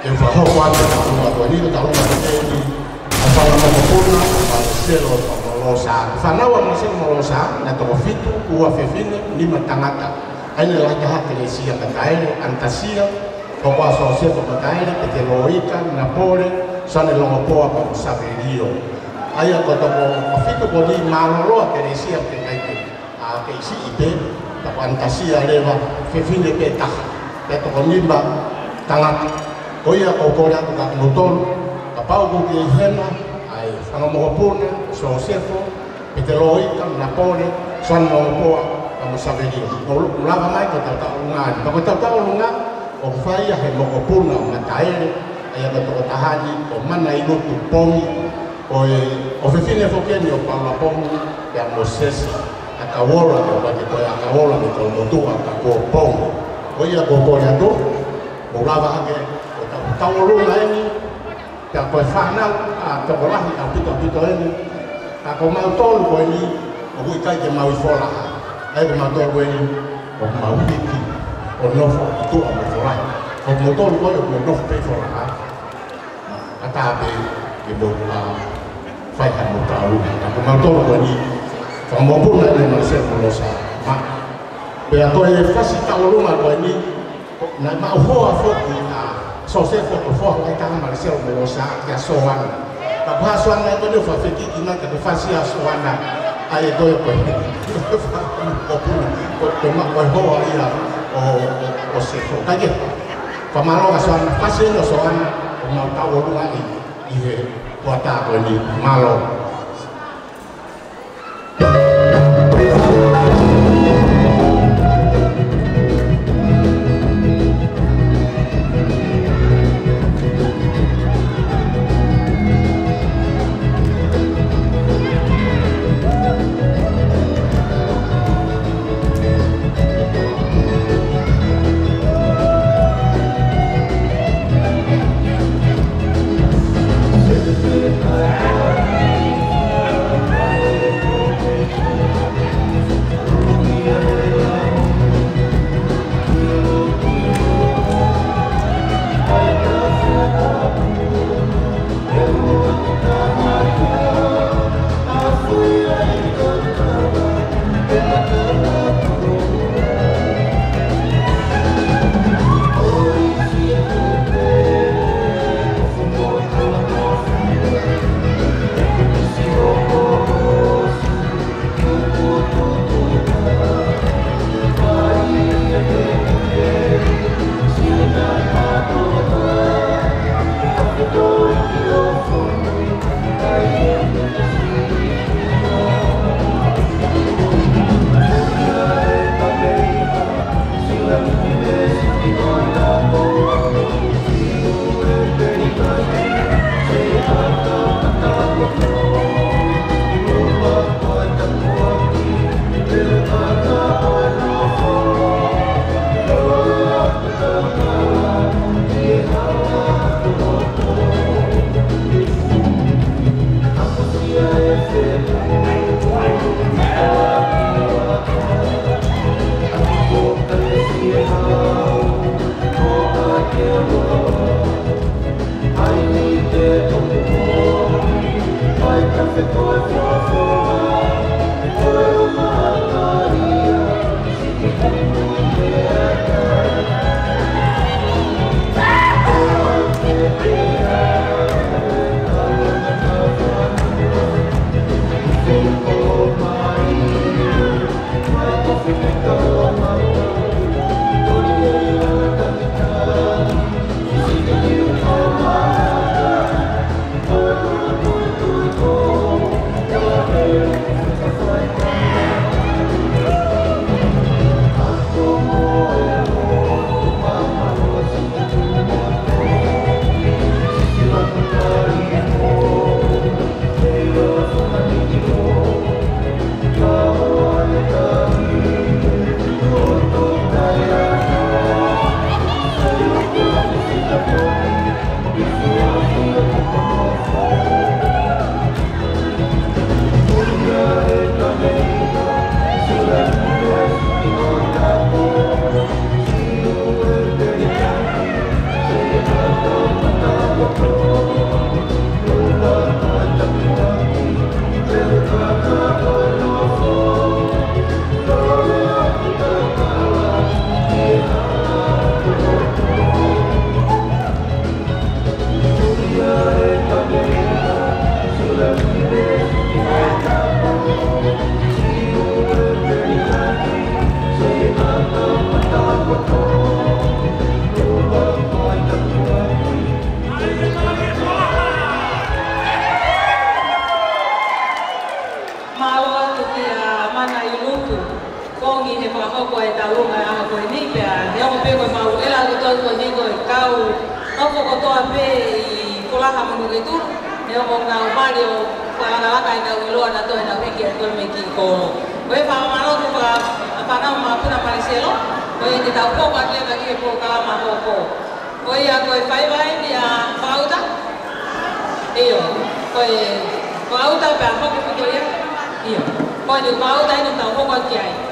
eu whahau ane ka runga tua ni ka runga te ni a whanga mokopuna a selo molosa whanaua ma selo molosa na toko fitu ua whewhine lima tangata aina laka hake le sia ka taere antasia toko aso sepo ka taere ke te loika na pore sane longo poa pa saberio aia ko toko fitu ko li maloloa ke le sia ke kaike a ke isi ite toko antasia lewa whewhine ke taha ke toko lima tangata Oia o kora tu ka motolo, ka pau ku ki hena, ai whanga mohopuna, so sefo, pe te loika, na pore, son mohopoa, ka mosaverio. O lava mai ko tau tau ngāni. Pa ko tau tau lunga, o whaia he mohopuna o mataere, ai aga toko tahani, o mana inutu pongi, o whiwhine whokeni o paula pongi, pe a mosesi, a kawola, o pake koe a kawola, me tau motua, ka kua pongi. Oia ko kore ato, o lava hake, tau runga eni, ka koe whanau, a toko lahi au pito eni, ka ko mau tolu koe ni, o hui kai te mau i wholaha. Ai ko mau tolu eni, o mau hiki, o nofo i tua mo wholaha. O mau tolu koe, o nofo pe wholaha. A tāpe, e mo whaiha mo tau. Ka ko mau tolu koe ni, whamopuna eni ma se molosa. Pea koe e whasi tau runga koe ni, na mau hoa whoki a so se foto lai ka ma se o mo sa ya so wan ka pa so wan ko do fa fe ki na ka fa si so wan na ai do ko ko ma ko ho ia o se fo ka je fa ma lo ka so wan fa se no so wan o ma ta wo lu ai i he ko ta ko ni ma lo to pe kola ha manu ke tur ne mo nga mario kala ka ina ulo na to na wiki to me ki ko we fa malo ko pa na ma puna mariselo we te ta ko pa le ba ki ko kala ma ko we ya ko fai vai dia pauta iyo ko pauta pa ko ko ya iyo ko ni pauta ni ta ko ko ki ai